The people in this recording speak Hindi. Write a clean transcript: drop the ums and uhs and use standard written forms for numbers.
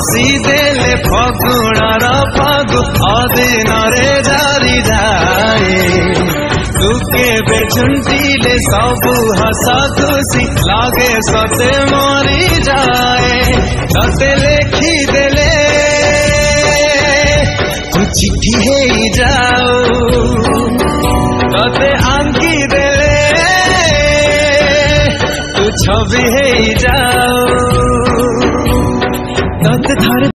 हसी देले फगुणार फगु अदिनरे जारी जाए तू केबे झुंटीले सबु हस खुशी लागे सते मरी जाए तते लेखी देले तू चिट्ठी हे जाओ तते आंकी देले तू छवि हे जाओ तते